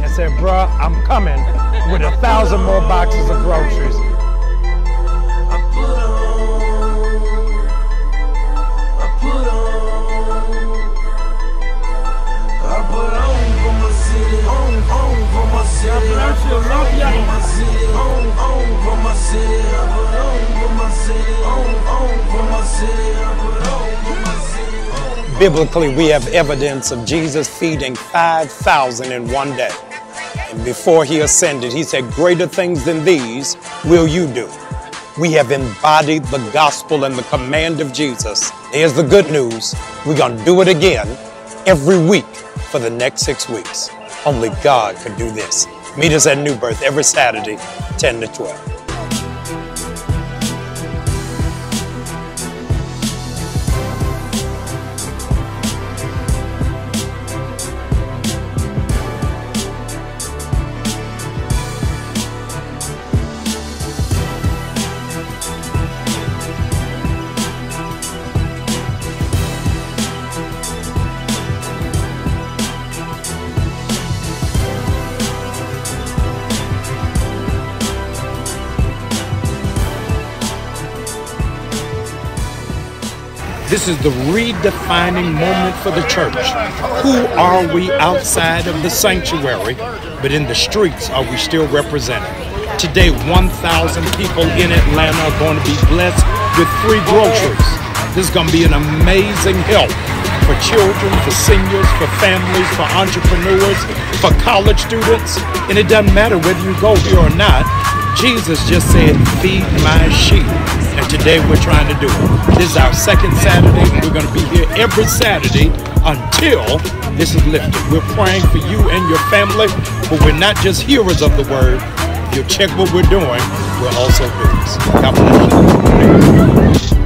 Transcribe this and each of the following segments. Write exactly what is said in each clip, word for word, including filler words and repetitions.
said, bruh, I'm coming with a thousand more boxes of groceries. Biblically, we have evidence of Jesus feeding five thousand in one day. And before he ascended, he said, greater things than these will you do. We have embodied the gospel and the command of Jesus. Here's the good news. We're going to do it again every week for the next six weeks. Only God could do this. Meet us at New Birth every Saturday, ten to twelve. This is the redefining moment for the church. Who are we outside of the sanctuary, but in the streets are we still represented? Today, one thousand people in Atlanta are going to be blessed with free groceries. This is going to be an amazing help for children, for seniors, for families, for entrepreneurs, for college students. And it doesn't matter whether you go here or not. Jesus just said, feed my sheep. And today we're trying to do it. This is our second Saturday, and we're going to be here every Saturday until this is lifted. We're praying for you and your family, but we're not just hearers of the word. If you check what we're doing, we're also doers. God bless you.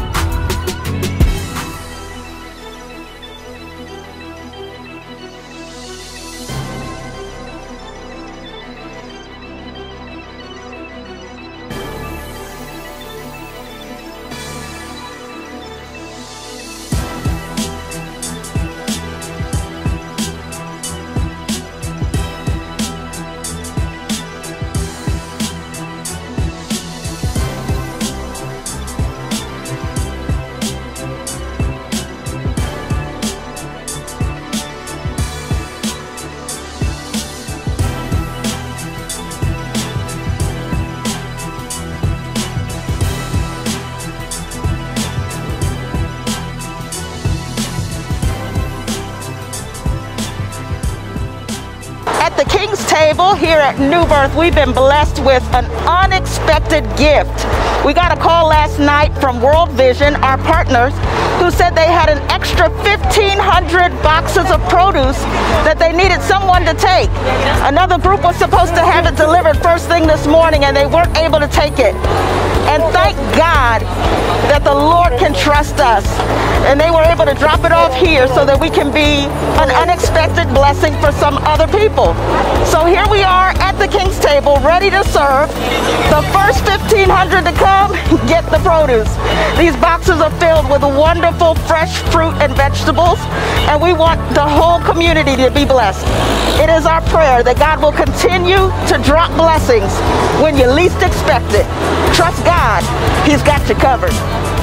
At the King's Table here at New Birth, we've been blessed with an unexpected gift. We got a call last night from World Vision, our partners, who said they had an extra fifteen hundred boxes of produce that they needed someone to take. Another group was supposed to have it delivered first thing this morning, and they weren't able to take it. And thank God that the Lord can trust us. And they were able to drop it off here so that we can be an unexpected blessing for some other people. So here we are at the King's Table, ready to serve. The first fifteen hundred to come, get the produce. These boxes are filled with wonderful fresh fruit and vegetables, and we want the whole community to be blessed. It is our prayer that God will continue to drop blessings when you least expect it. Trust God, He's got you covered.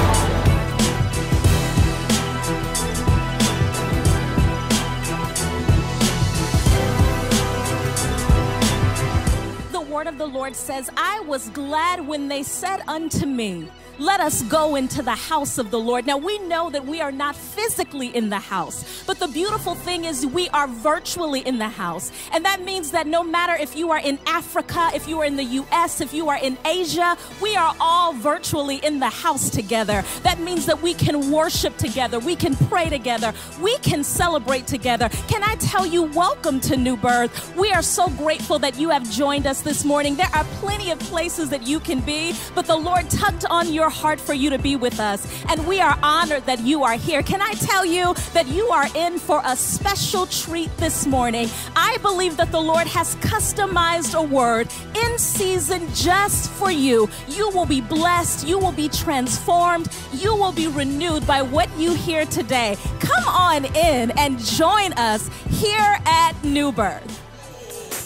The word of the Lord says, I was glad when they said unto me, let us go into the house of the Lord. Now, we know that we are not physically in the house, but the beautiful thing is we are virtually in the house. And that means that no matter if you are in Africa, if you are in the U S, if you are in Asia, we are all virtually in the house together. That means that we can worship together, we can pray together, we can celebrate together. Can I tell you, welcome to New Birth. We are so grateful that you have joined us this morning. There are plenty of places that you can be, but the Lord tugged on your heart for you to be with us, and we are honored that you are here. Can I tell you that you are in for a special treat this morning? I believe that the Lord has customized a word in season just for you. You will be blessed, you will be transformed, you will be renewed by what you hear today. Come on in and join us here at New Birth.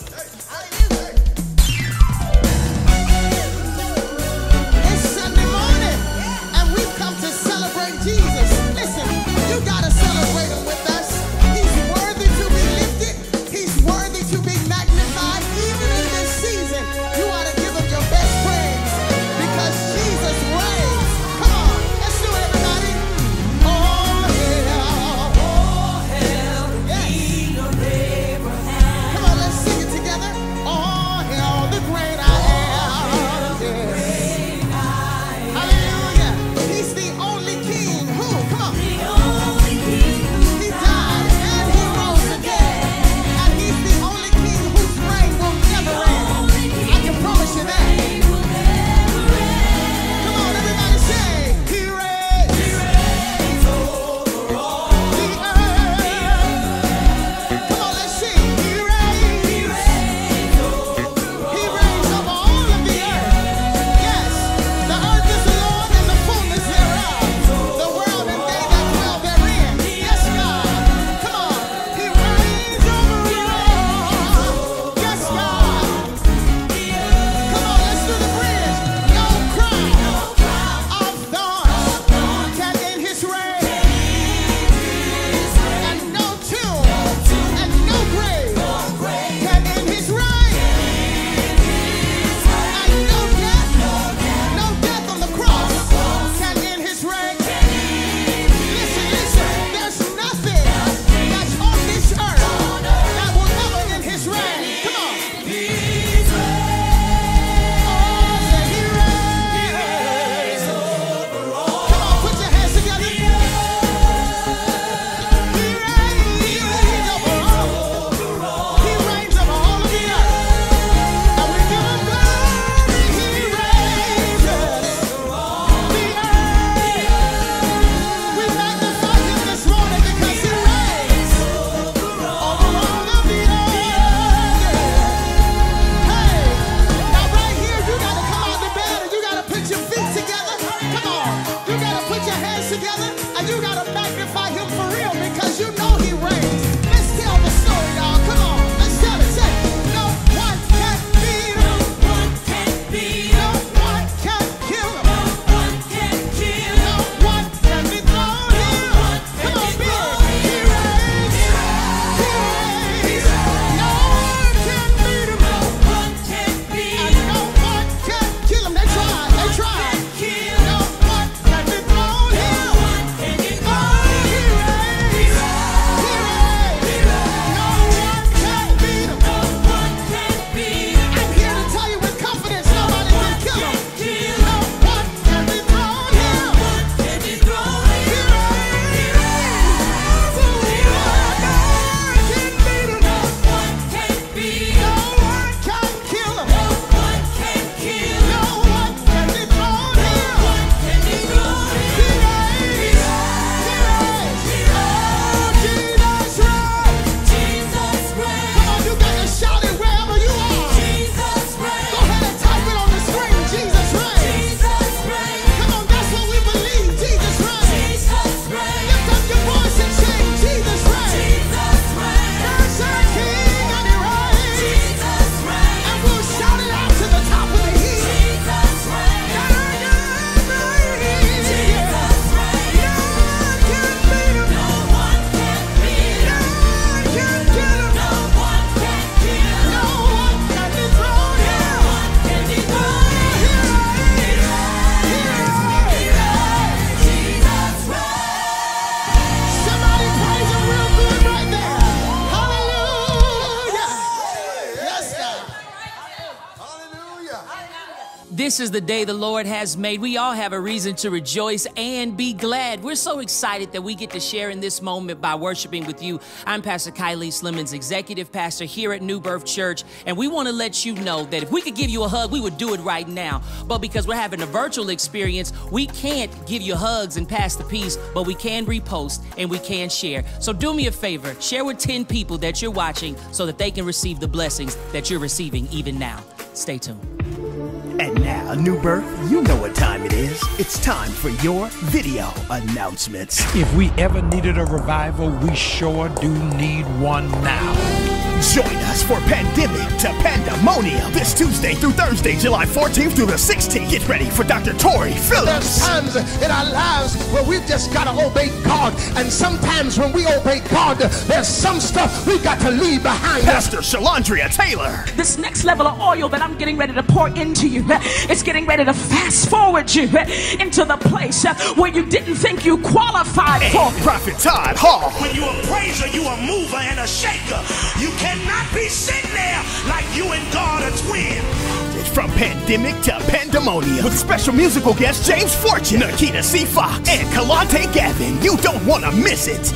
This is the day the Lord has made. We all have a reason to rejoice and be glad. We're so excited that we get to share in this moment by worshiping with you. I'm Pastor Kylie Slimmons, executive pastor here at New Birth Church, and we want to let you know that if we could give you a hug, we would do it right now. But because we're having a virtual experience, we can't give you hugs and pass the peace, but we can repost and we can share. So do me a favor, share with ten people that you're watching so that they can receive the blessings that you're receiving even now. Stay tuned. And now, New Birth, you know what time it is. It's time for your video announcements. If we ever needed a revival, we sure do need one now. Join us for Pandemic to Pandemonium this Tuesday through Thursday, July fourteenth through the sixteenth. Get ready for Doctor Tori Phillips. There's times in our lives where we've just got to obey God, and sometimes when we obey God, there's some stuff we've got to leave behind. Pastor Shalandria Taylor. This next level of oil that I'm getting ready to pour into you, it's getting ready to fast forward you into the place where you didn't think you qualified and for. Prophet Todd Hall. When you're a praiser, you a mover and a shaker. You cannot be sitting there like you and God are twins. From Pandemic to Pandemonium with special musical guest James Fortune, Nikita C. Fox, and Kalante Gavin. You don't want to miss it.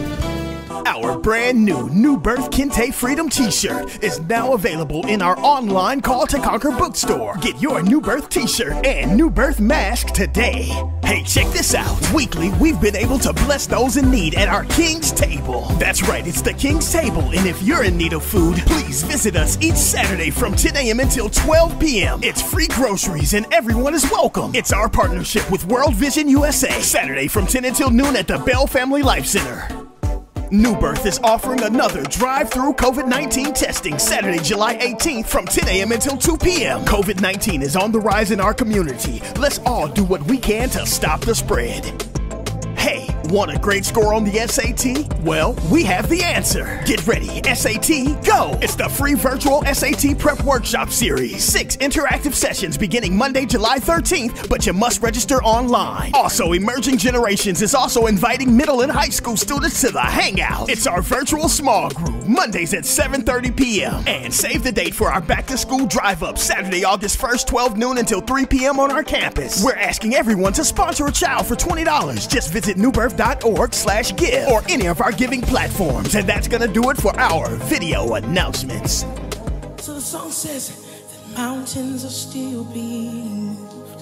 Our brand new New Birth Kente Freedom t-shirt is now available in our online Call to Conquer bookstore. Get your New Birth t-shirt and New Birth mask today. Hey, check this out. Weekly, we've been able to bless those in need at our King's Table. That's right, it's the King's Table, and if you're in need of food, please visit us each Saturday from ten a m until twelve p m It's free groceries and everyone is welcome. It's our partnership with World Vision U S A. Saturday from ten until noon at the Bell Family Life Center. New Birth is offering another drive-through COVID nineteen testing Saturday, July eighteenth from ten a m until two p m COVID nineteen is on the rise in our community. Let's all do what we can to stop the spread. Hey, want a great score on the S A T? Well, we have the answer. Get ready, S A T, go! It's the free virtual S A T Prep Workshop Series. Six interactive sessions beginning Monday, July thirteenth, but you must register online. Also, Emerging Generations is also inviting middle and high school students to the Hangout. It's our virtual small group, Mondays at seven thirty p m And save the date for our back-to-school drive-up, Saturday, August first, twelve noon until three p m on our campus. We're asking everyone to sponsor a child for twenty dollars. Just visit newbirth dot org slash give or any of our giving platforms. And that's gonna do it for our video announcements. So the song says that mountains are still being moved.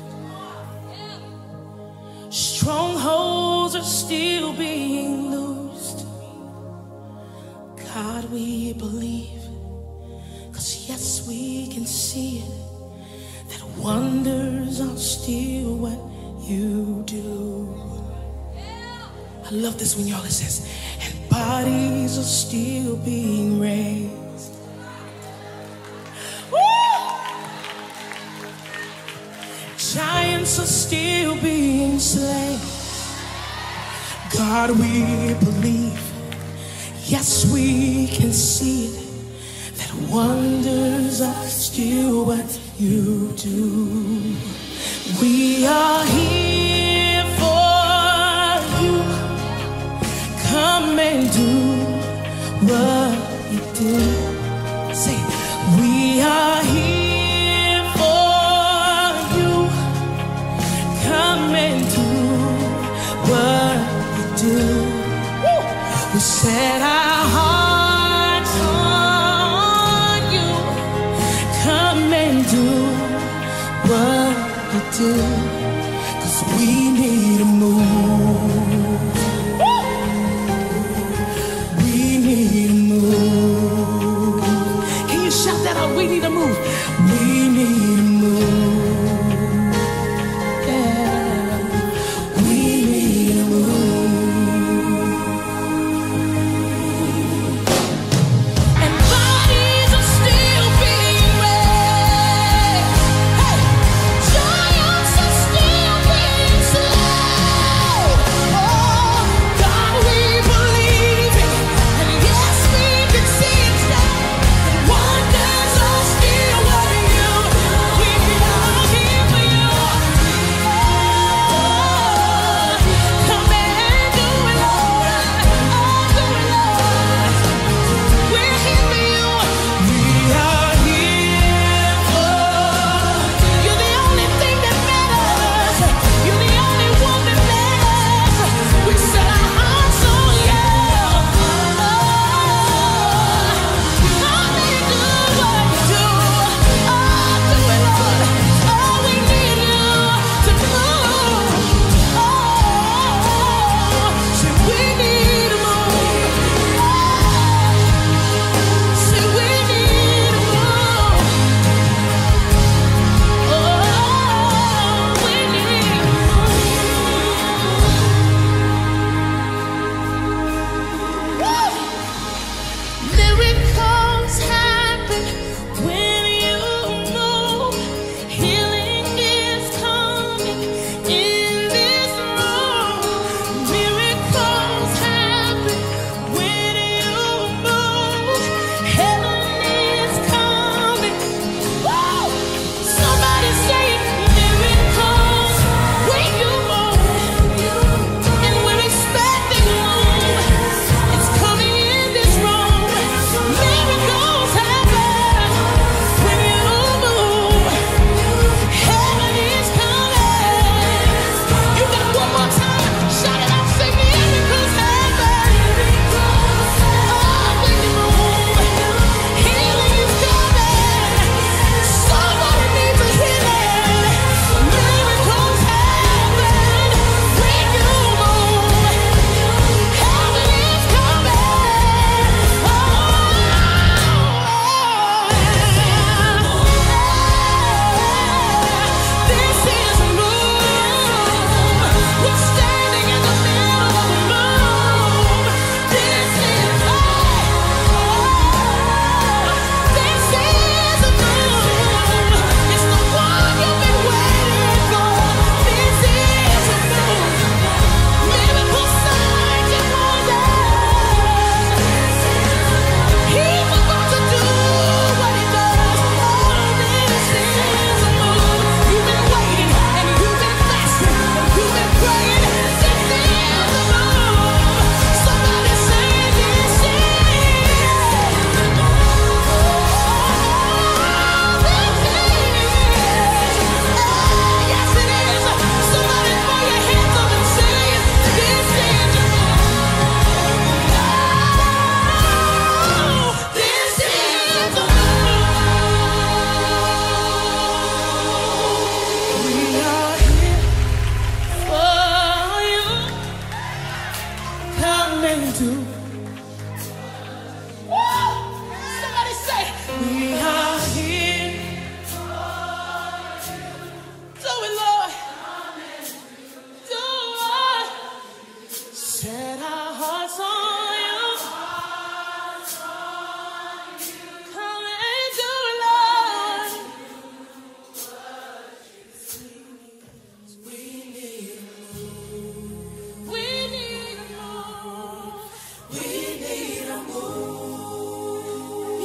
Strongholds are still being loosed. God, we believe, cause yes, we can see it, that wonders are still what you do. I love this when y'all, it says, and bodies are still being raised. Woo! Giants are still being slain. God, we believe, yes, we can see it, that wonders are still what you do. We are here for you. Come and do what you do. Say, we are here for you. Come and do what you do. Woo! We set our hearts on you. Come and do what you do. 'Cause we need to move. We need to move. We need to move. Yeah. We need to move. And bodies are still being raised. Hey. Giants are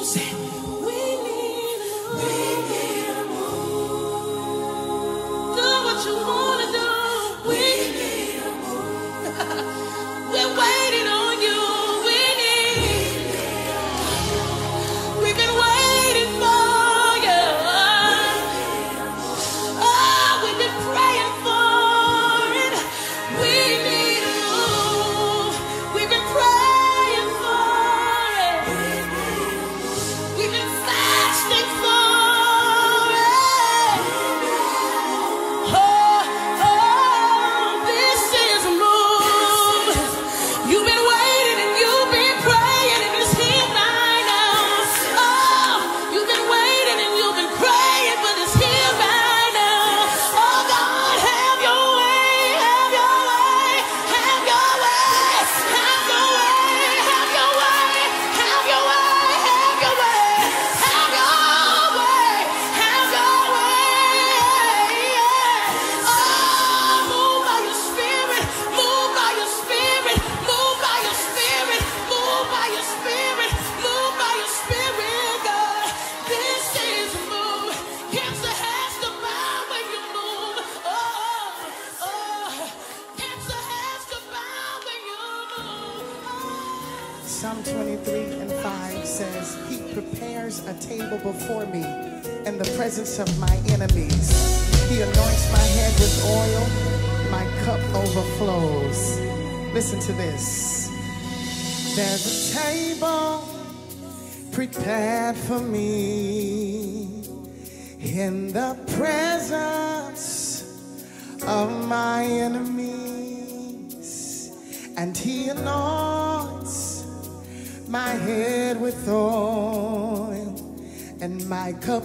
Say, we need a move. We need a move. Do what you want to do. We need a move. We're waiting on you. We need. We've been waiting for you. Oh, we've been praying for it. We need a move. We've been praying for it. We've been fasting for it. Oh, oh, this is a move. You've been waiting and you've been praying and it's here right now. Oh, you've been waiting and you've been praying, but it's here right now. Oh God, have your way, have your way, have your way, have your way, have your way, have your way, have your way, have your way, have your way. Oh, move by your spirit, move by your spirit, move by your spirit, move by your spirit, move by your spirit, God. This is a move. Cancer has to bow when you move. Oh, oh, cancer has to bow when you move. Psalm twenty-three and five says, He prepares a table before me in the presence of my enemies. He anoints my head with oil, my cup overflows. Listen to this. There's a table prepared for me in the presence of my enemies, and He anoints my head with oil, and my cup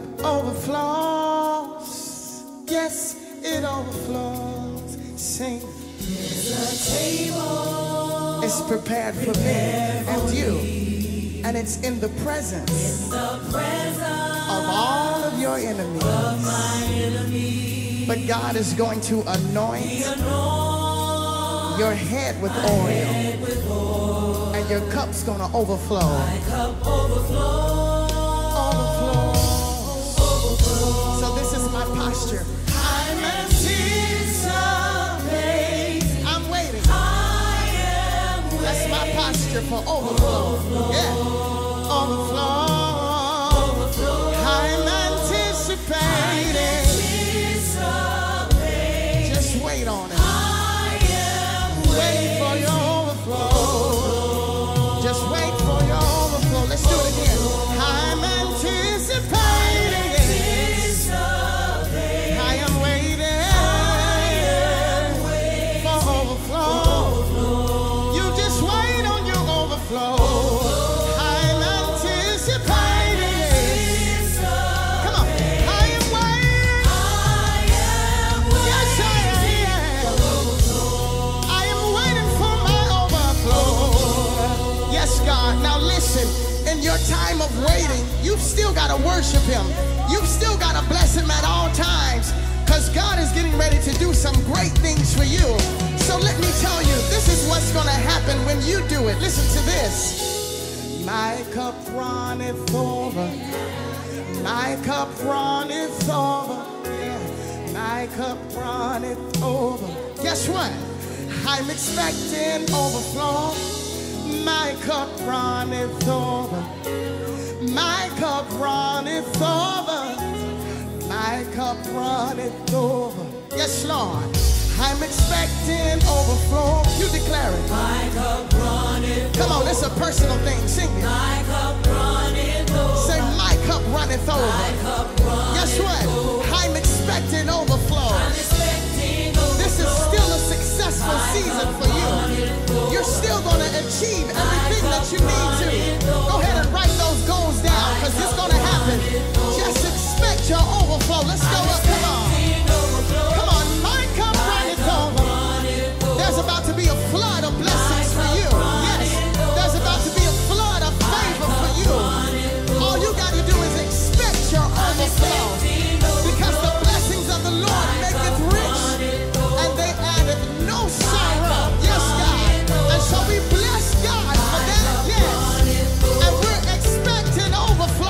overflows. Yes, it overflows. Sing. There's a table. It's prepared for me and you, and it's in the presence, in the presence of all of your enemies. Of my enemies. But God is going to anoint anoint your head with oil, head with oil, and your cup's going to overflow. My cup overflows. Overflows. Overflows. So this is my posture. I'm anticipating. I'm waiting. I am waiting. That's my posture for overflow. Overflow. Yeah. Overflow. Overflow. I'm anticipating. anticipating. Just wait on it. I am waiting for your overflow. Overflow. Just wait for your overflow. Let's do it again. I'm anticipating. I am waiting, for overflow. You just wait on your overflow. I'm anticipating. Come on. I am waiting. Yes, I am. I am waiting for my overflow. Yes, God. Now listen. In your time of waiting, you've still got to worship Him. You've still got to bless Him at all times, because God is getting ready to do some great things for you. So let me tell you, this is what's going to happen when you do it. Listen to this. My cup runneth over. My cup runneth over. Yeah. My cup runneth over. Guess what? I'm expecting overflow. My cup runneth over. My cup runneth over. My cup runneth over. Yes, Lord. I'm expecting overflow. You declare it. My cup runneth. Come on, it's a personal thing. Sing it. My cup runneth over. Say, my cup runneth over. My cup runneth. Guess what? Over. I'm expecting overflow. I'm expecting overflow. This is still a successful my season for you. You're still going to achieve everything that you need to. Go ahead and write those goals down, because it's going to happen. Just expect your overflow. Let's go up. Come on. Come on. My cup runneth over. There's about to be a flood of blessings for you. Yes. There's about to be a flood of favor for you. All you got to do is expect your overflow, because the blessings of the Lord maketh rich, and they addeth no sorrow. Yes, God. And so we bless God for that. Yes. And we're expecting overflow.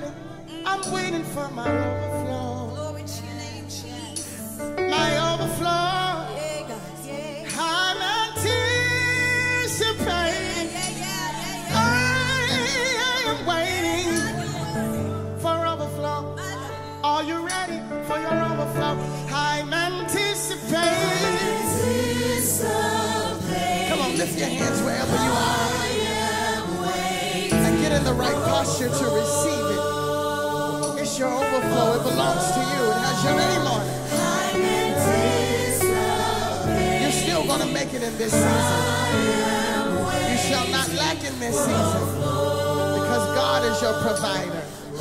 waiting. I'm waiting for my overflow. Glory to your name, Jesus. My overflow. Yeah, God. Yeah. I'm anticipating. Yeah, yeah, yeah, yeah. I am waiting for overflow. Are you ready for your overflow? I'm anticipating. Come on, lift your hands wherever you are. And get in the right posture to receive it. It's your overflow. It belongs to you. It has your name on it. You're still going to make it in this season. You shall not lack in this season because God is your provider.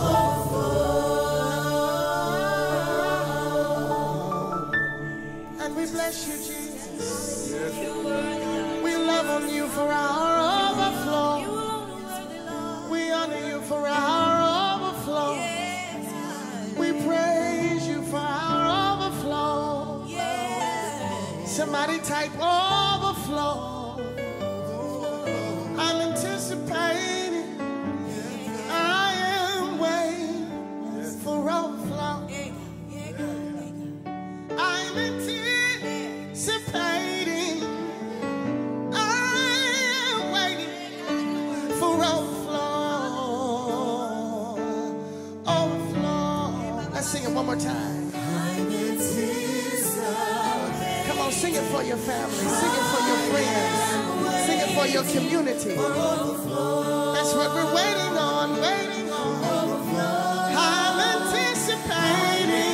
And we bless you, Jesus. We love on you for our overflow. We honor you for our overflow. We praise you for our overflow. Somebody type overflow. I'm anticipating. I am waiting for overflow. I'm anticipating. I am waiting for overflow. Overflow. Let's sing it one more time. Come on, sing it for your family. Sing it for your friends. Sing it for your community. That's what we're waiting on. Waiting on. I'm anticipating.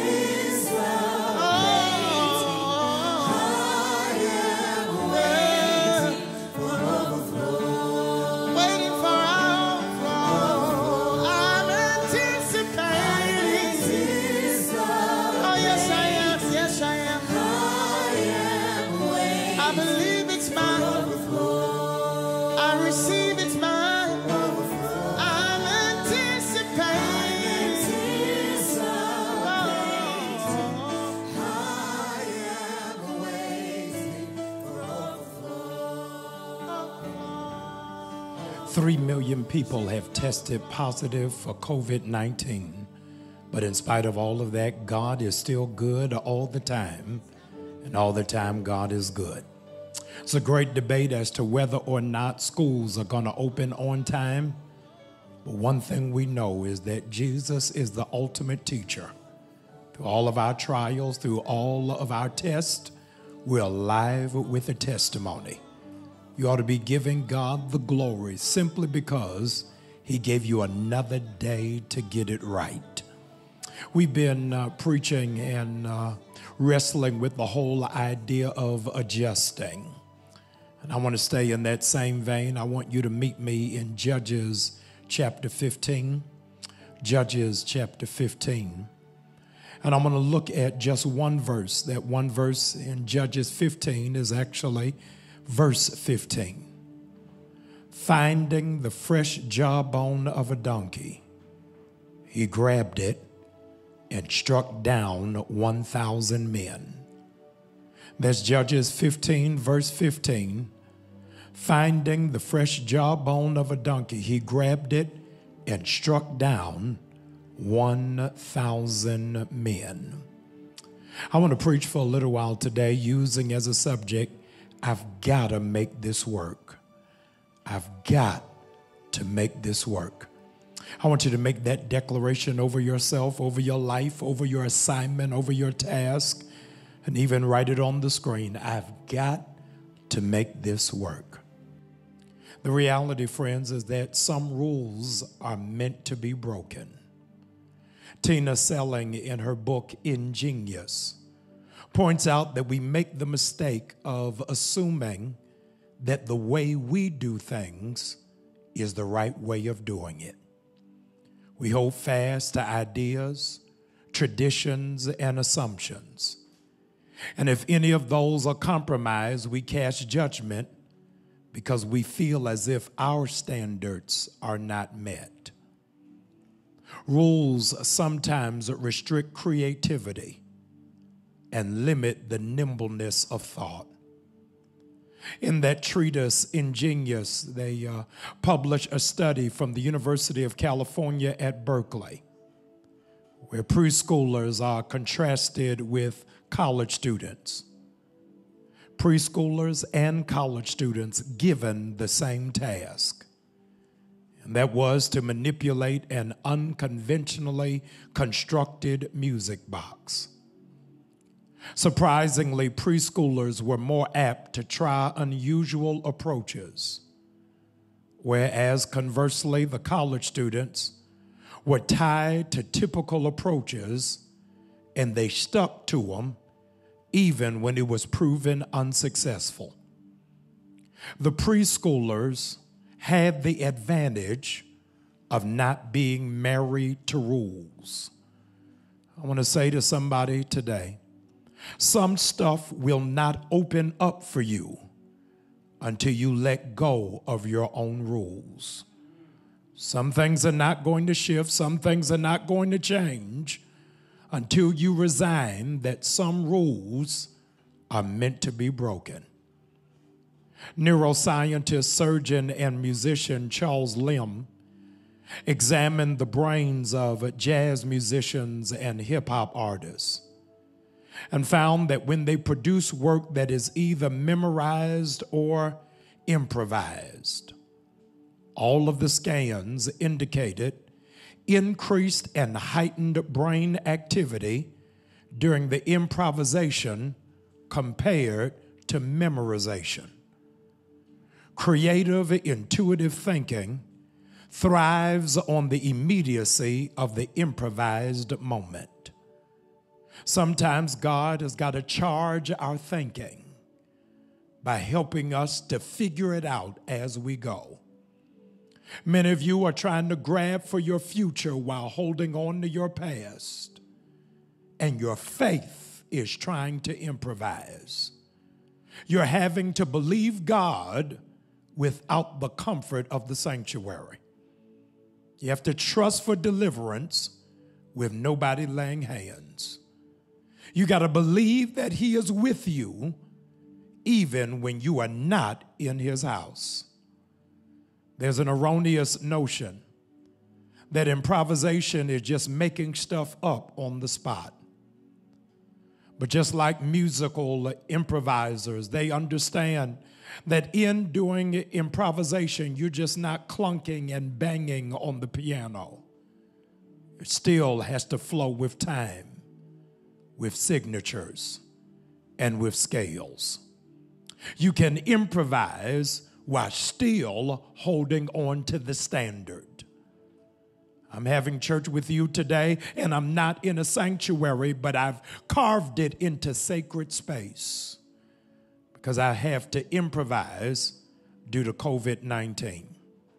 Three million people have tested positive for COVID nineteen. But in spite of all of that, God is still good all the time. And all the time, God is good. It's a great debate as to whether or not schools are going to open on time. But one thing we know is that Jesus is the ultimate teacher. Through all of our trials, through all of our tests, we're alive with a testimony. You ought to be giving God the glory simply because he gave you another day to get it right. We've been uh, preaching and uh, wrestling with the whole idea of adjusting. And I want to stay in that same vein. I want you to meet me in Judges chapter fifteen. Judges chapter fifteen. And I'm going to look at just one verse. That one verse in Judges fifteen is actually verse fifteen. Finding the fresh jawbone of a donkey, he grabbed it and struck down one thousand men. That's Judges fifteen, verse fifteen. Finding the fresh jawbone of a donkey, he grabbed it and struck down one thousand men. I want to preach for a little while today using as a subject, I've got to make this work. I've got to make this work. I want you to make that declaration over yourself, over your life, over your assignment, over your task, and even write it on the screen. I've got to make this work. The reality, friends, is that some rules are meant to be broken. Tina Selling, in her book, Ingenious, points out that we make the mistake of assuming that the way we do things is the right way of doing it. We hold fast to ideas, traditions, and assumptions. And if any of those are compromised, we cast judgment because we feel as if our standards are not met. Rules sometimes restrict creativity and limit the nimbleness of thought. In that treatise, Ingenious, they uh, published a study from the University of California at Berkeley, where preschoolers are contrasted with college students. Preschoolers and college students given the same task, and that was to manipulate an unconventionally constructed music box. Surprisingly, preschoolers were more apt to try unusual approaches, whereas conversely, the college students were tied to typical approaches and they stuck to them even when it was proven unsuccessful. The preschoolers had the advantage of not being married to rules. I want to say to somebody today, some stuff will not open up for you until you let go of your own rules. Some things are not going to shift, some things are not going to change until you resign that some rules are meant to be broken. Neuroscientist, surgeon, and musician Charles Limb examined the brains of jazz musicians and hip-hop artists and found that when they produce work that is either memorized or improvised, all of the scans indicated increased and heightened brain activity during the improvisation compared to memorization. Creative, intuitive thinking thrives on the immediacy of the improvised moment. Sometimes God has got to charge our thinking by helping us to figure it out as we go. Many of you are trying to grab for your future while holding on to your past, and your faith is trying to improvise. You're having to believe God without the comfort of the sanctuary. You have to trust for deliverance with nobody laying hands. You got to believe that He is with you even when you are not in His house. There's an erroneous notion that improvisation is just making stuff up on the spot. But just like musical improvisers, they understand that in doing improvisation, you're just not clunking and banging on the piano. It still has to flow with time, with signatures, and with scales. You can improvise while still holding on to the standard. I'm having church with you today, and I'm not in a sanctuary, but I've carved it into sacred space because I have to improvise due to COVID nineteen.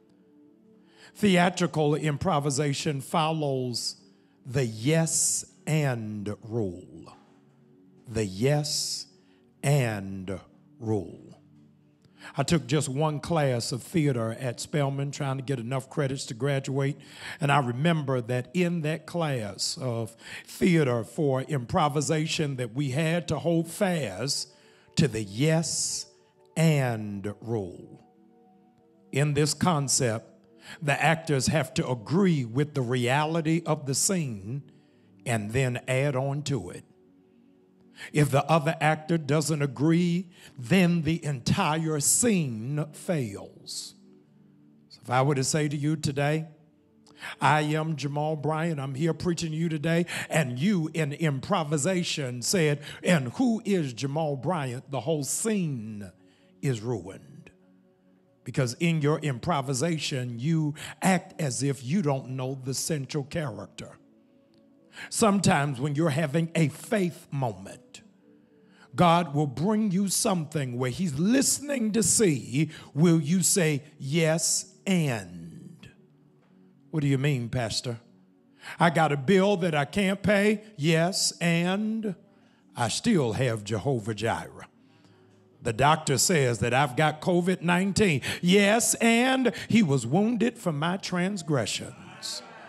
Theatrical improvisation follows the yes and rule. The yes and rule. I took just one class of theater at Spelman, trying to get enough credits to graduate, and I remember that in that class of theater for improvisation that we had to hold fast to the yes and rule. In this concept, the actors have to agree with the reality of the scene and then add on to it. If the other actor doesn't agree, then the entire scene fails. So if I were to say to you today, I am Jamal Bryant, I'm here preaching to you today, and you in improvisation said, and who is Jamal Bryant? The whole scene is ruined. Because in your improvisation, you act as if you don't know the central character. Sometimes when you're having a faith moment, God will bring you something where He's listening to see, will you say yes and? What do you mean, Pastor? I got a bill that I can't pay, yes, and I still have Jehovah Jireh. The doctor says that I've got COVID nineteen, yes, and He was wounded for my transgressions.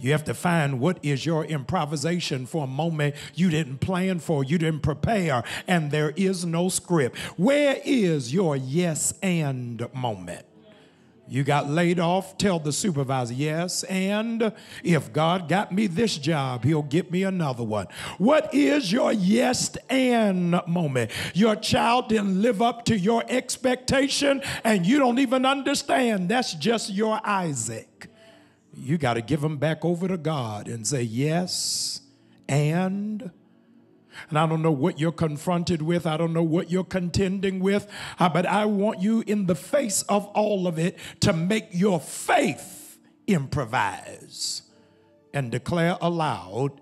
You have to find what is your improvisation for a moment you didn't plan for, you didn't prepare, and there is no script. Where is your yes and moment? You got laid off, tell the supervisor, yes, and if God got me this job, he'll get me another one. What is your yes and moment? Your child didn't live up to your expectation, and you don't even understand. That's just your Isaac. You got to give him back over to God and say, yes, and... And I don't know what you're confronted with. I don't know what you're contending with. Uh, but I want you, in the face of all of it, to make your faith improvise and declare aloud,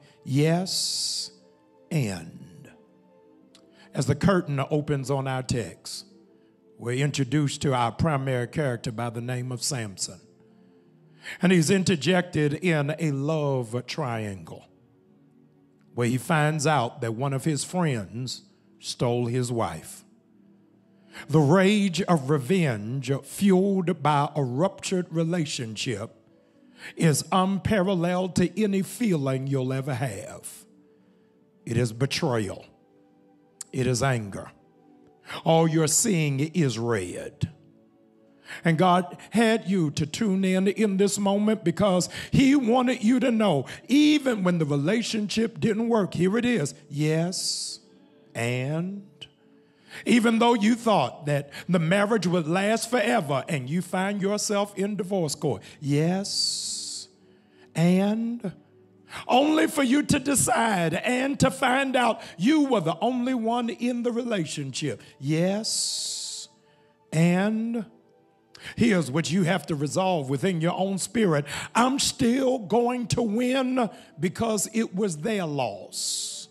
yes, and. As the curtain opens on our text, we're introduced to our primary character by the name of Samson. And he's interjected in a love triangle, where he finds out that one of his friends stole his wife. The rage of revenge, fueled by a ruptured relationship, is unparalleled to any feeling you'll ever have. It is betrayal. It is anger. All you're seeing is red. And God had you to tune in in this moment because he wanted you to know, even when the relationship didn't work, here it is, yes, and even though you thought that the marriage would last forever and you find yourself in divorce court, yes, and only for you to decide and to find out you were the only one in the relationship, yes, and here's what you have to resolve within your own spirit. I'm still going to win because it was their loss.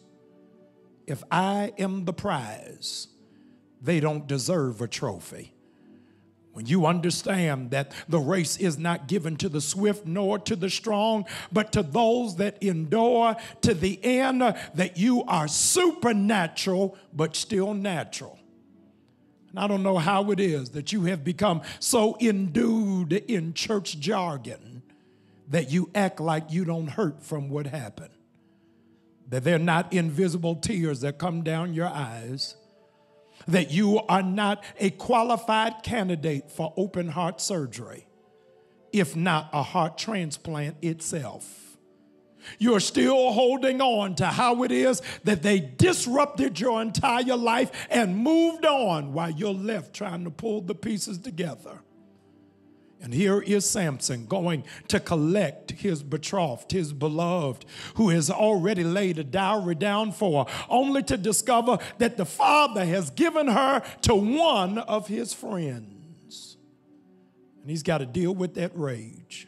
If I am the prize, they don't deserve a trophy. When you understand that the race is not given to the swift nor to the strong, but to those that endure to the end, that you are supernatural but still natural. And I don't know how it is that you have become so endued in church jargon that you act like you don't hurt from what happened, that they're not invisible tears that come down your eyes, that you are not a qualified candidate for open heart surgery, if not a heart transplant itself. You're still holding on to how it is that they disrupted your entire life and moved on while you're left trying to pull the pieces together. And here is Samson going to collect his betrothed, his beloved, who has already laid a dowry down for her, only to discover that the father has given her to one of his friends. And he's got to deal with that rage.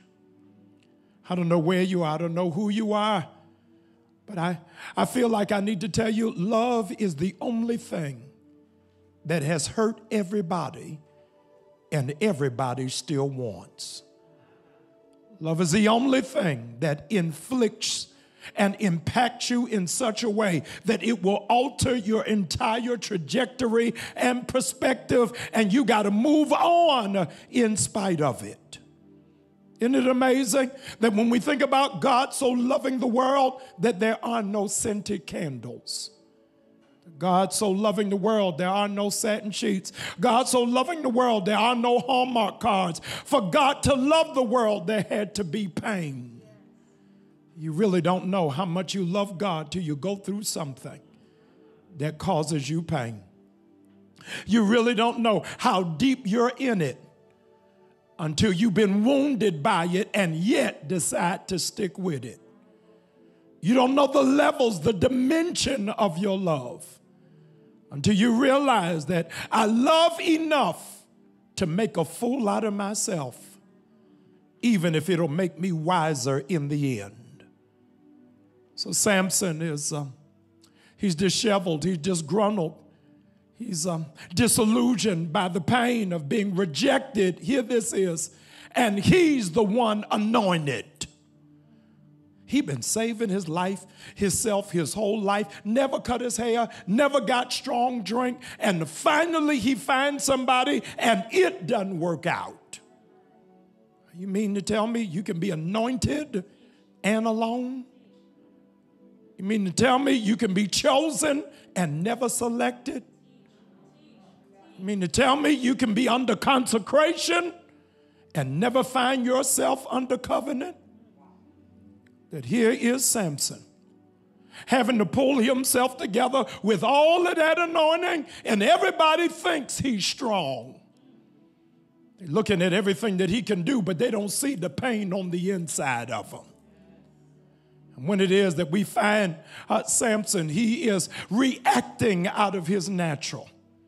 I don't know where you are. I don't know who you are. But I, I feel like I need to tell you, love is the only thing that has hurt everybody and everybody still wants. Love is the only thing that inflicts and impacts you in such a way that it will alter your entire trajectory and perspective, and you got to move on in spite of it. Isn't it amazing that when we think about God so loving the world that there are no scented candles? God so loving the world, there are no satin sheets. God so loving the world, there are no Hallmark cards. For God to love the world, there had to be pain. You really don't know how much you love God till you go through something that causes you pain. You really don't know how deep you're in it until you've been wounded by it and yet decide to stick with it. You don't know the levels, the dimension of your love until you realize that I love enough to make a fool out of myself, even if it'll make me wiser in the end. So Samson is, um, he's disheveled, he's disgruntled. He's um, disillusioned by the pain of being rejected. Here this is. And he's the one anointed. He'd been saving his life, himself, his whole life, never cut his hair, never got strong drink. And finally he finds somebody and it doesn't work out. You mean to tell me you can be anointed and alone? You mean to tell me you can be chosen and never selected? You mean to tell me you can be under consecration and never find yourself under covenant? That here is Samson, having to pull himself together with all of that anointing, and everybody thinks he's strong. They're looking at everything that he can do, but they don't see the pain on the inside of him. And when it is that we find uh, Samson, he is reacting out of his natural.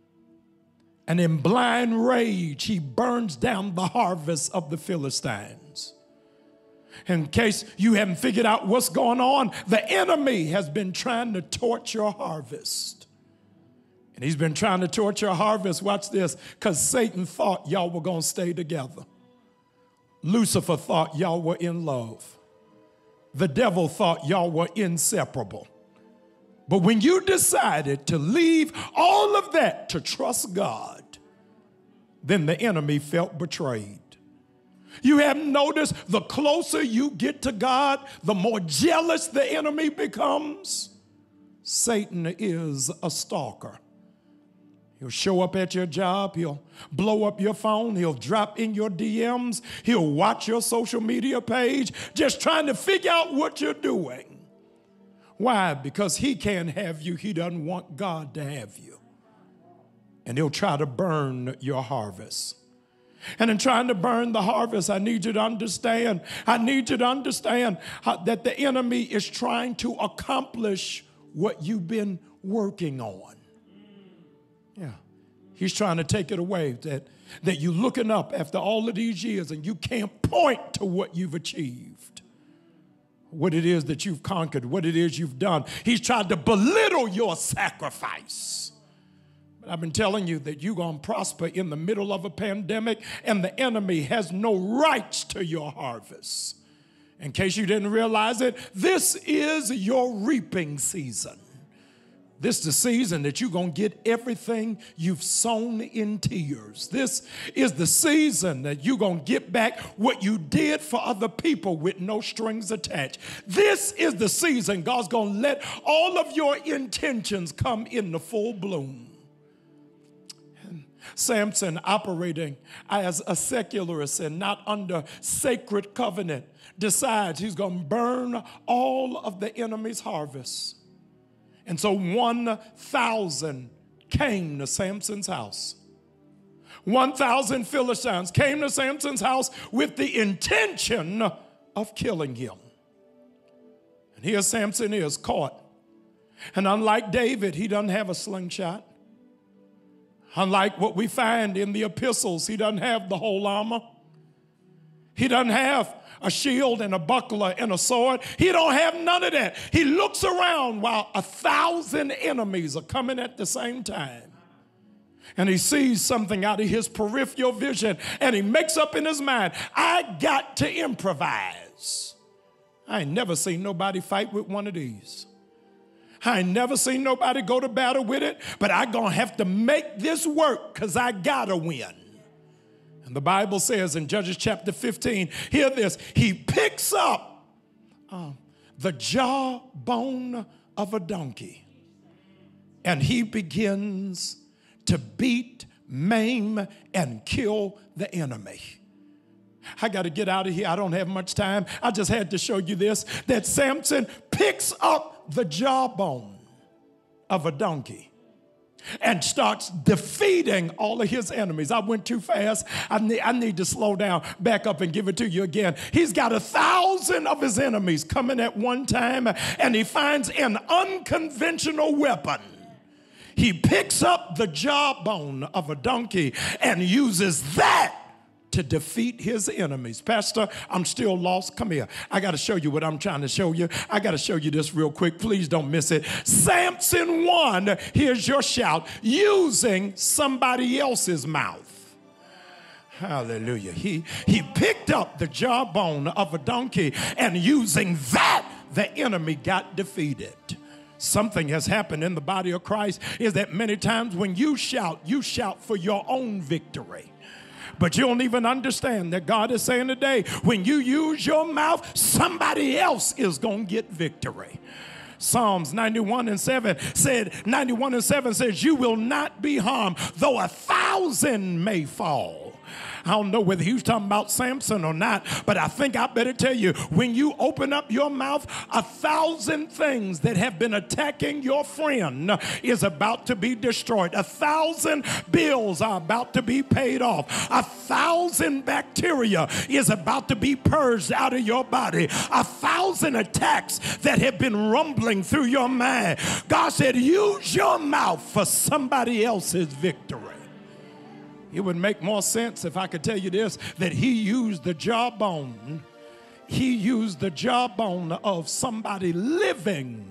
And in blind rage, he burns down the harvest of the Philistines. In case you haven't figured out what's going on, the enemy has been trying to torch your harvest. And he's been trying to torch your harvest, watch this, because Satan thought y'all were going to stay together. Lucifer thought y'all were in love. The devil thought y'all were inseparable. But when you decided to leave all of that to trust God, then the enemy felt betrayed. You haven't noticed the closer you get to God, the more jealous the enemy becomes? Satan is a stalker. He'll show up at your job. He'll blow up your phone. He'll drop in your D Ms. He'll watch your social media page, just trying to figure out what you're doing. Why? Because he can't have you. He doesn't want God to have you. And he'll try to burn your harvest. And in trying to burn the harvest, I need you to understand, I need you to understand how, that the enemy is trying to accomplish what you've been working on. Yeah. He's trying to take it away, that, that you're looking up after all of these years and you can't point to what you've achieved, what it is that you've conquered, what it is you've done. He's tried to belittle your sacrifice. But I've been telling you that you're going to prosper in the middle of a pandemic, and the enemy has no rights to your harvest. In case you didn't realize it, this is your reaping season. This is the season that you're going to get everything you've sown in tears. This is the season that you're going to get back what you did for other people with no strings attached. This is the season God's going to let all of your intentions come into full bloom. And Samson, operating as a secularist and not under sacred covenant, decides he's going to burn all of the enemy's harvest. And so one thousand came to Samson's house. one thousand Philistines came to Samson's house with the intention of killing him. And here Samson is caught. And unlike David, he doesn't have a slingshot. Unlike what we find in the epistles, he doesn't have the whole armor. He doesn't have a shield and a buckler and a sword. He don't have none of that. He looks around while a thousand enemies are coming at the same time. And he sees something out of his peripheral vision, and he makes up in his mind, I got to improvise. I ain't never seen nobody fight with one of these. I ain't never seen nobody go to battle with it, but I gonna have to make this work because I gotta win. And the Bible says in Judges chapter fifteen, hear this, he picks up uh, the jawbone of a donkey, and he begins to beat, maim, and kill the enemy. I got to get out of here. I don't have much time. I just had to show you this, that Samson picks up the jawbone of a donkey and starts defeating all of his enemies. I went too fast. I need, I need to slow down, back up and give it to you again. He's got a thousand of his enemies coming at one time, and he finds an unconventional weapon. He picks up the jawbone of a donkey and uses that to defeat his enemies. Pastor, I'm still lost. Come here. I got to show you what I'm trying to show you. I got to show you this real quick. Please don't miss it. Samson won, here's your shout, using somebody else's mouth. Hallelujah. He, he picked up the jawbone of a donkey, and using that, the enemy got defeated. Something has happened in the body of Christ is that many times when you shout, you shout for your own victory. But you don't even understand that God is saying today, when you use your mouth, somebody else is going to get victory. Psalms ninety-one and seven said, ninety-one and seven says, you will not be harmed, though a thousand may fall. I don't know whether he was talking about Samson or not, but I think I better tell you, when you open up your mouth, a thousand things that have been attacking your friend is about to be destroyed. A thousand bills are about to be paid off. A thousand bacteria is about to be purged out of your body. A thousand attacks that have been rumbling through your mind. God said, use your mouth for somebody else's victory. It would make more sense if I could tell you this, that he used the jawbone. He used the jawbone of somebody living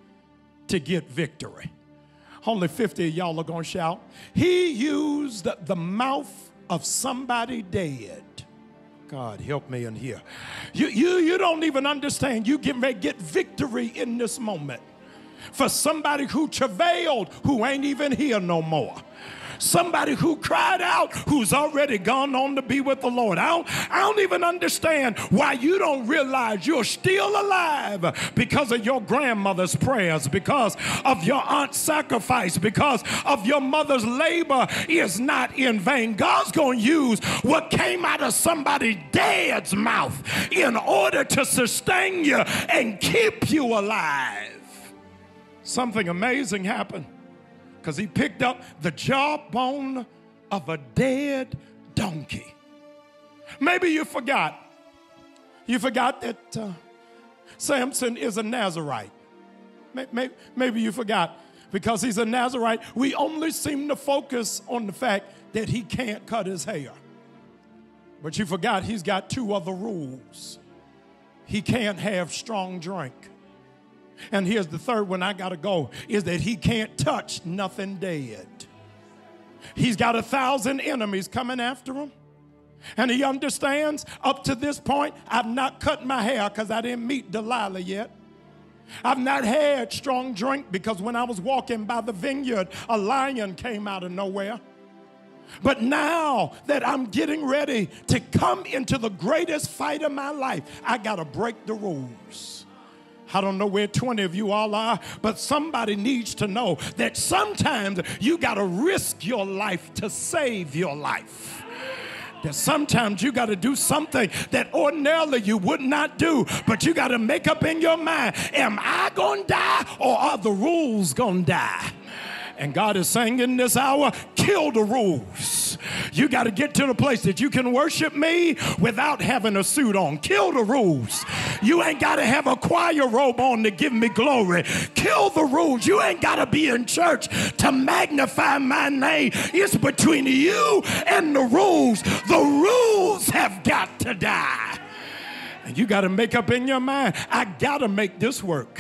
to get victory. Only fifty of y'all are going to shout. He used the mouth of somebody dead. God, help me in here. You, you, you don't even understand. You get, may get victory in this moment for somebody who travailed, who ain't even here no more. Somebody who cried out, who's already gone on to be with the Lord. I don't, I don't even understand why you don't realize you're still alive because of your grandmother's prayers, because of your aunt's sacrifice, because of your mother's labor is not in vain. God's going to use what came out of somebody dead's mouth in order to sustain you and keep you alive. Something amazing happened. Because he picked up the jawbone of a dead donkey. Maybe you forgot. You forgot that uh, Samson is a Nazarite. Maybe, maybe you forgot. Because he's a Nazarite, we only seem to focus on the fact that he can't cut his hair. But you forgot he's got two other rules. He can't have strong drink. And here's the third one I got to go, is that he can't touch nothing dead. He's got a thousand enemies coming after him. And he understands up to this point, I've not cut my hair because I didn't meet Delilah yet. I've not had strong drink because when I was walking by the vineyard, a lion came out of nowhere. But now that I'm getting ready to come into the greatest fight of my life, I got to break the rules. I don't know where twenty of you all are, but somebody needs to know that sometimes you got to risk your life to save your life. That sometimes you got to do something that ordinarily you would not do, but you got to make up in your mind, am I going to die or are the rules going to die? And God is saying in this hour, kill the rules. You got to get to the place that you can worship me without having a suit on. Kill the rules. You ain't got to have a choir robe on to give me glory. Kill the rules. You ain't got to be in church to magnify my name. It's between you and the rules. The rules have got to die. And you got to make up in your mind, I got to make this work.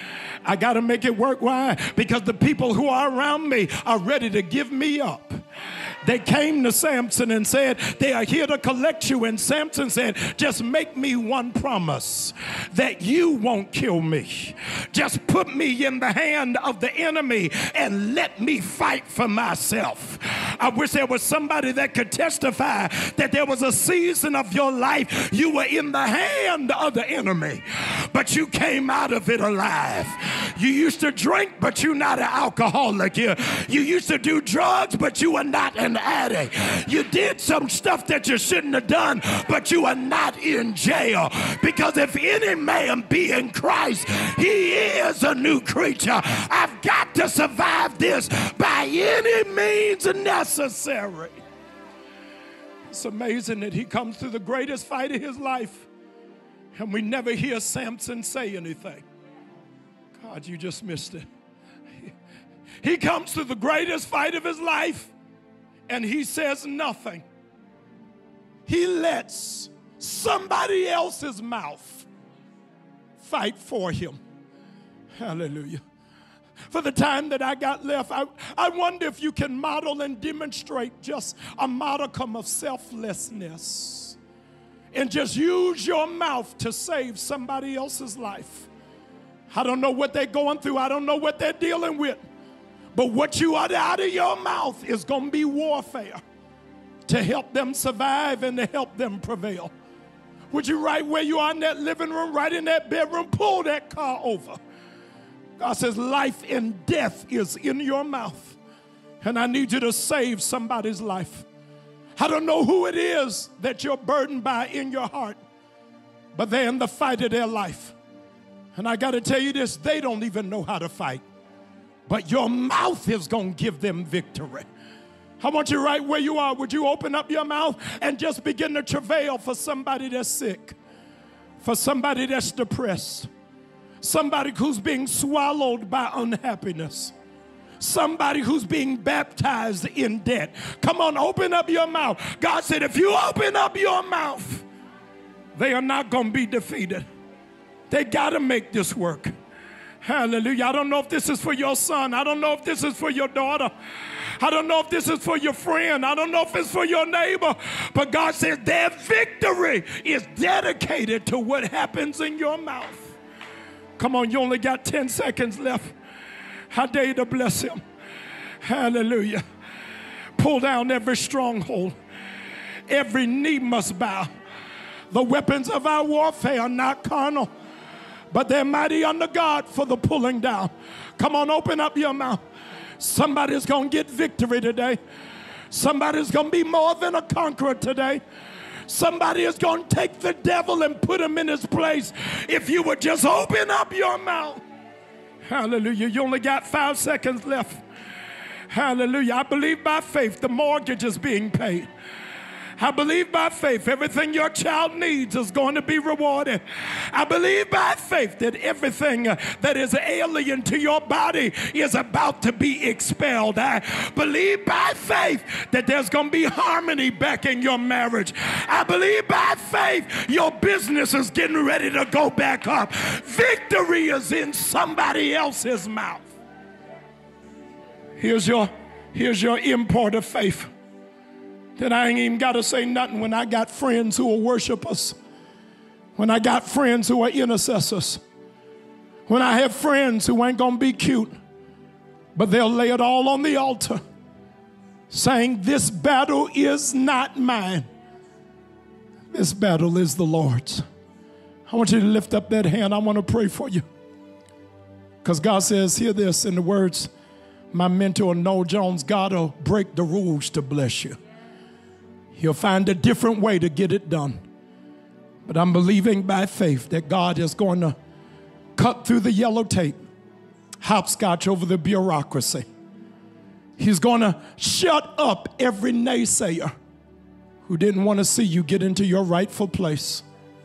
I got to make it work. Why? Because the people who are around me are ready to give me up. They came to Samson and said, they are here to collect you. And Samson said, just make me one promise that you won't kill me. Just put me in the hand of the enemy and let me fight for myself. I wish there was somebody that could testify that there was a season of your life you were in the hand of the enemy, but you came out of it alive. You used to drink, but you're not an alcoholic. You, you used to do drugs, but you were not an addict. You did some stuff that you shouldn't have done, but you are not in jail. Because if any man be in Christ, he is a new creature. I've got to survive this by any means necessary. It's amazing that he comes through the greatest fight of his life, and we never hear Samson say anything. God, you just missed it. He comes through the greatest fight of his life, and he says nothing. He lets somebody else's mouth fight for him. Hallelujah. For the time that I got left, I, I wonder if you can model and demonstrate just a modicum of selflessness and just use your mouth to save somebody else's life. I don't know what they're going through. I don't know what they're dealing with. But what you utter out of your mouth is going to be warfare. to help them survive and to help them prevail. Would you, right where you are in that living room, right in that bedroom, pull that car over? God says life and death is in your mouth, and I need you to save somebody's life. I don't know who it is that you're burdened by in your heart, but they're in the fight of their life. And I got to tell you this, they don't even know how to fight, but your mouth is going to give them victory. I want you right where you are. Would you open up your mouth and just begin to travail for somebody that's sick, for somebody that's depressed, somebody who's being swallowed by unhappiness, somebody who's being baptized in debt. Come on, open up your mouth. God said, if you open up your mouth, they are not going to be defeated. They got to make this work. Hallelujah. I don't know if this is for your son. I don't know if this is for your daughter. I don't know if this is for your friend. I don't know if it's for your neighbor. But God says their victory is dedicated to what happens in your mouth. Come on, you only got ten seconds left. I dare you to bless him. Hallelujah. Pull down every stronghold. Every knee must bow. The weapons of our warfare are not carnal, but they're mighty under God for the pulling down. Come on, open up your mouth. Somebody's going to get victory today. Somebody's going to be more than a conqueror today. Somebody is going to take the devil and put him in his place if you would just open up your mouth. Hallelujah. You only got five seconds left. Hallelujah. I believe by faith the mortgage is being paid. I believe by faith everything your child needs is going to be rewarded. I believe by faith that everything that is alien to your body is about to be expelled. I believe by faith that there's going to be harmony back in your marriage. I believe by faith your business is getting ready to go back up. Victory is in somebody else's mouth. Here's your, here's your import of faith. Then I ain't even got to say nothing when I got friends who will worship us, when I got friends who are intercessors, when I have friends who ain't going to be cute, but they'll lay it all on the altar, saying, this battle is not mine. This battle is the Lord's. I want you to lift up that hand. I want to pray for you. Because God says, hear this in the words, my mentor, Noel Jones, God will break the rules to bless you. He'll find a different way to get it done. But I'm believing by faith that God is going to cut through the yellow tape, hopscotch over the bureaucracy. He's going to shut up every naysayer who didn't want to see you get into your rightful place.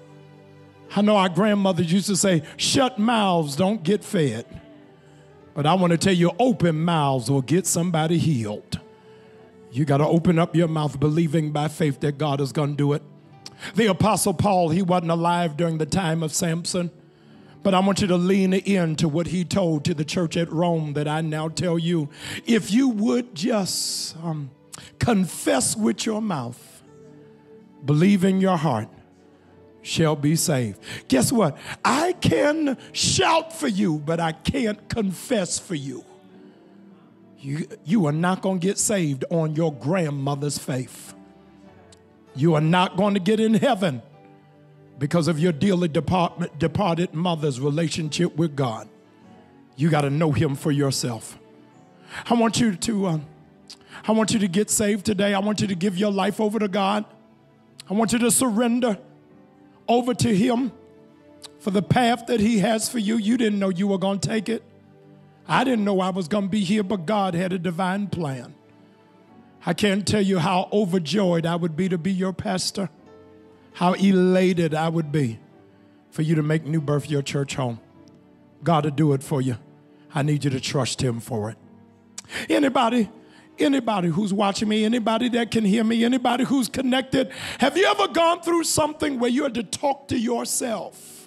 I know our grandmothers used to say, shut mouths don't get fed. But I want to tell you, open mouths will get somebody healed. You got to open up your mouth believing by faith that God is going to do it. The Apostle Paul, he wasn't alive during the time of Samson, but I want you to lean in to what he told to the church at Rome that I now tell you. If you would just um, confess with your mouth, believe in your heart, shall be saved. Guess what? I can shout for you, but I can't confess for you. You, you are not going to get saved on your grandmother's faith. You are not going to get in heaven because of your dearly depart, departed mother's relationship with God. You got to know him for yourself. I want you to, uh, I want you to get saved today. I want you to give your life over to God. I want you to surrender over to him for the path that he has for you. You didn't know you were going to take it. I didn't know I was going to be here, but God had a divine plan. I can't tell you how overjoyed I would be to be your pastor, how elated I would be for you to make New Birth your church home. God will do it for you. I need you to trust him for it. Anybody, anybody who's watching me, anybody that can hear me, anybody who's connected, have you ever gone through something where you had to talk to yourself?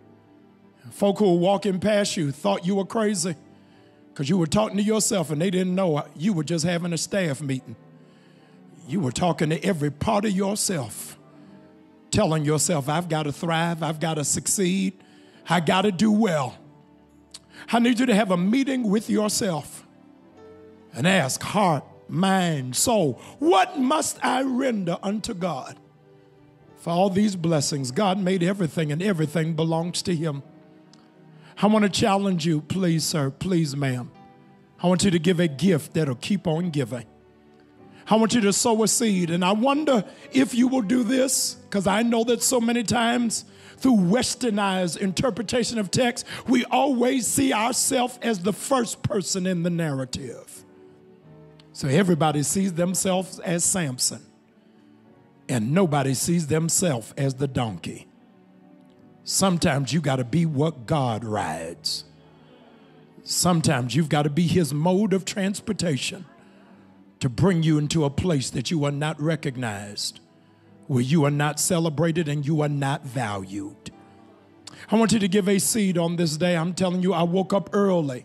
Folk who were walking past you thought you were crazy, because you were talking to yourself and they didn't know you were just having a staff meeting. You were talking to every part of yourself, telling yourself, I've got to thrive, I've got to succeed, I got to do well. I need you to have a meeting with yourself and ask, heart, mind, soul. What must I render unto God for all these blessings? God made everything, and everything belongs to him. I want to challenge you, please, sir, please, ma'am. I want you to give a gift that'll keep on giving. I want you to sow a seed, and I wonder if you will do this, because I know that so many times through westernized interpretation of text, we always see ourselves as the first person in the narrative. So everybody sees themselves as Samson, and nobody sees themselves as the donkey. Sometimes you got to be what God rides. Sometimes you've got to be his mode of transportation to bring you into a place that you are not recognized, where you are not celebrated and you are not valued. I want you to give a seed on this day. I'm telling you, I woke up early,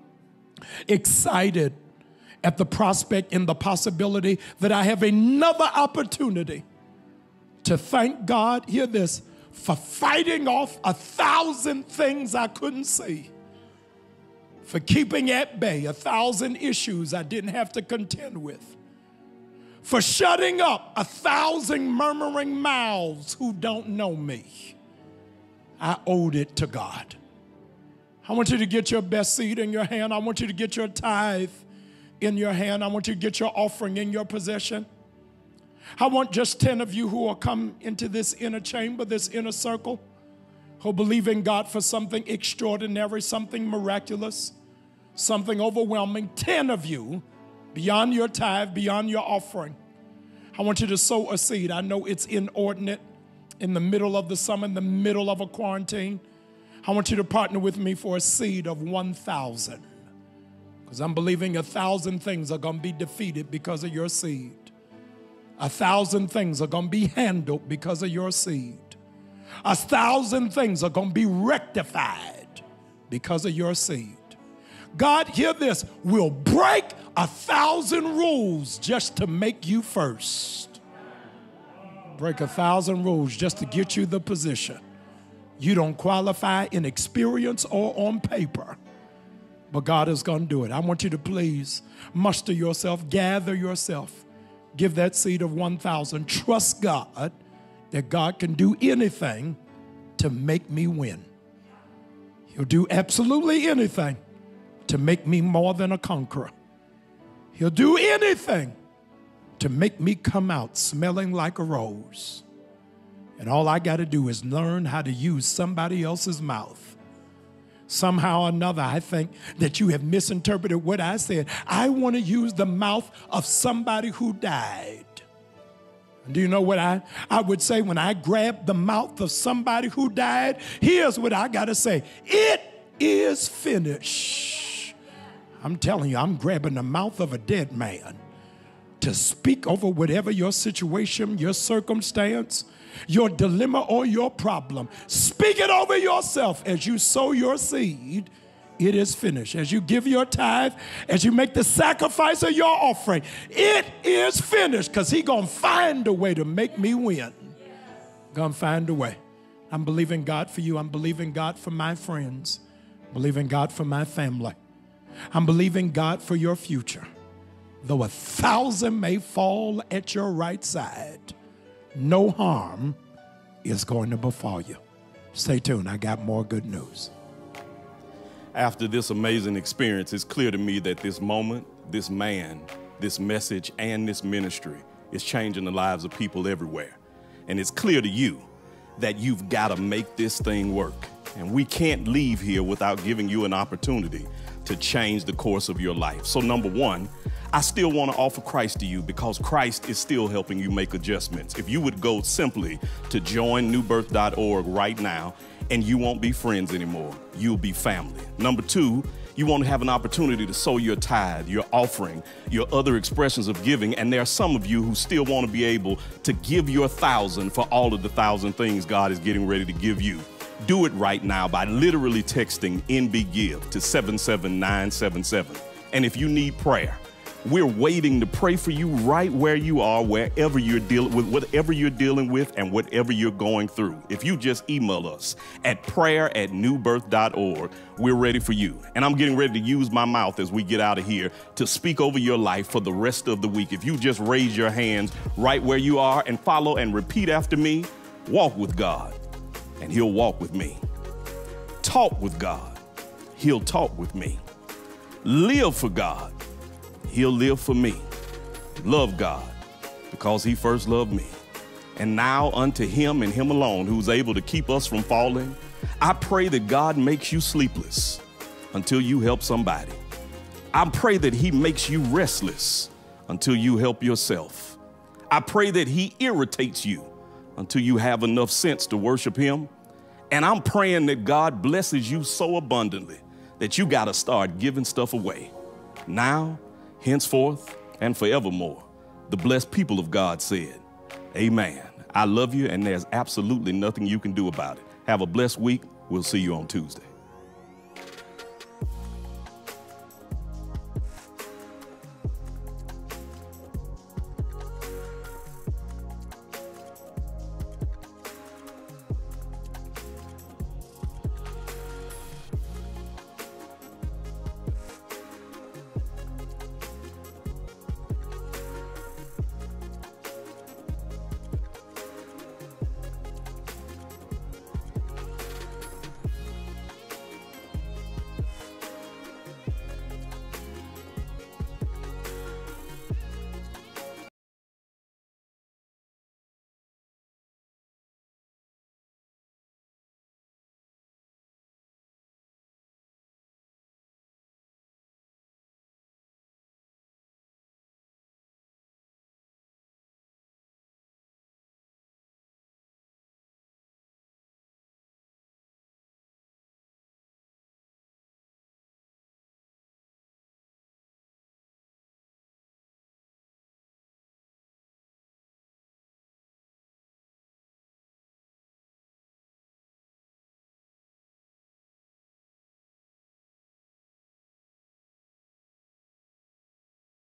excited at the prospect and the possibility that I have another opportunity to thank God, hear this, for fighting off a thousand things I couldn't see, for keeping at bay a thousand issues I didn't have to contend with, for shutting up a thousand murmuring mouths who don't know me. I owed it to God. I want you to get your best seed in your hand. I want you to get your tithe in your hand. I want you to get your offering in your possession. I want just ten of you who will come into this inner chamber, this inner circle, who believe in God for something extraordinary, something miraculous, something overwhelming. ten of you, beyond your tithe, beyond your offering. I want you to sow a seed. I know it's inordinate in the middle of the summer, in the middle of a quarantine. I want you to partner with me for a seed of one thousand, because I'm believing a thousand things are going to be defeated because of your seed. A thousand things are going to be handled because of your seed. A thousand things are going to be rectified because of your seed. God, hear this, will break a thousand rules just to make you first. Break a thousand rules just to get you the position. You don't qualify in experience or on paper, but God is going to do it. I want you to please muster yourself, gather yourself, give that seed of one thousand. Trust God that God can do anything to make me win. He'll do absolutely anything to make me more than a conqueror. He'll do anything to make me come out smelling like a rose. And all I got to do is learn how to use somebody else's mouth. Somehow or another, I think that you have misinterpreted what I said. I want to use the mouth of somebody who died. And do you know what I, I would say when I grab the mouth of somebody who died? Here's what I got to say. It is finished. I'm telling you, I'm grabbing the mouth of a dead man to speak over whatever your situation, your circumstance, your dilemma, or your problem. Speak it over yourself as you sow your seed. It is finished. As you give your tithe, as you make the sacrifice of your offering, it is finished, because he's going to find a way to make me win. Going to find a way. I'm believing God for you. I'm believing God for my friends. I'm believing God for my family. I'm believing God for your future. Though a thousand may fall at your right side, no harm is going to befall you. Stay tuned. I got more good news. After this amazing experience, it's clear to me that this moment, this man, this message, and this ministry is changing the lives of people everywhere. And it's clear to you that you've got to make this thing work. And we can't leave here without giving you an opportunity to change the course of your life. So number one, I still want to offer Christ to you, because Christ is still helping you make adjustments. If you would go simply to join new birth dot org right now, and you won't be friends anymore. You'll be family. Number two, you want to have an opportunity to sow your tithe, your offering, your other expressions of giving. And there are some of you who still want to be able to give your thousand for all of the thousand things God is getting ready to give you. Do it right now by literally texting N B Give to seven seven nine seven seven. And if you need prayer, We're waiting to pray for you right where you are, wherever you're dealing with, whatever you're dealing with and whatever you're going through. If you just email us at prayer at new birth dot org, we're ready for you. And I'm getting ready to use my mouth as we get out of here to speak over your life for the rest of the week. If you just raise your hands right where you are and follow and repeat after me, walk with God and he'll walk with me. Talk with God, he'll talk with me. Live for God, he'll live for me. Love God because he first loved me. And now unto him and him alone who's able to keep us from falling, I pray that God makes you sleepless until you help somebody. I pray that he makes you restless until you help yourself. I pray that he irritates you until you have enough sense to worship him. And I'm praying that God blesses you so abundantly that you got to start giving stuff away. Now, henceforth, and forevermore, the blessed people of God said, amen. I love you, and there's absolutely nothing you can do about it. Have a blessed week. We'll see you on Tuesday.